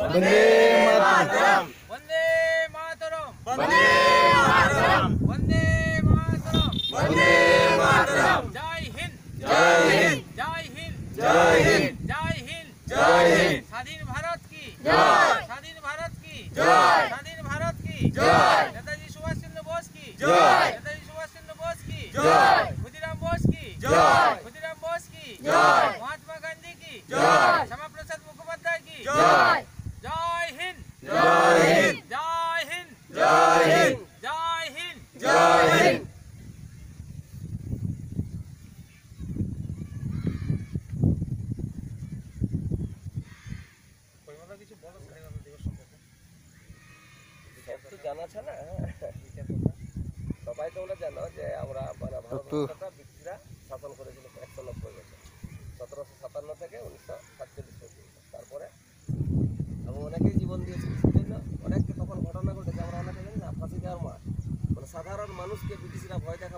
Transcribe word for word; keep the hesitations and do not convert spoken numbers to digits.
वंदे मातरम वंदे मातरम वंदे मातरम वंदे मातरम वंदे मातरम जय हिंद जय हिंद जय हिंद जय हिंद जय हिंद जय हिंद स्वाधीन भारत की जय स्वाधीन भारत की जय स्वाधीन भारत की जय नेताजी सुभाष चंद्र बोस की जय नेताजी सुभाष चंद्र बोस की जय खुदीराम बोस की जय खुदीराम बोस की जय महात्मा गांधी की जय श्यामा प्रसाद मुखोपाध्याय की जय जय हिंद जय हिंद जय हिंद जय हिंद जय हिंद जय हिंद তো জানা আছে না সবাই তোমরা জানো যে আমরা মানে ভারতবর্ষটা ব্রিটিশরা শাসন করেছিল একশো নব্বই বছর সতেরোশো সাতান্ন থেকে উনিশশো সাতচল্লিশ পর্যন্ত। তারপরে এবং অনেকেই জীবন দিয়েছে জন্য অনেক তখন ঘটনা ঘটেছে আমরা অনেকে জানি না ফাঁসি দেওয়ার মাঠ মানে সাধারণ মানুষকে ব্রিটিশরা ভয় দেখা